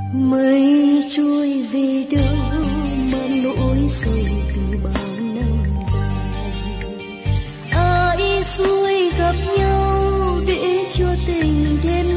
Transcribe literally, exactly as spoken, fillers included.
Mây trôi về đâu mà nỗi sầu từ bao năm dài. Ai xuôi gặp nhau để cho tình thêm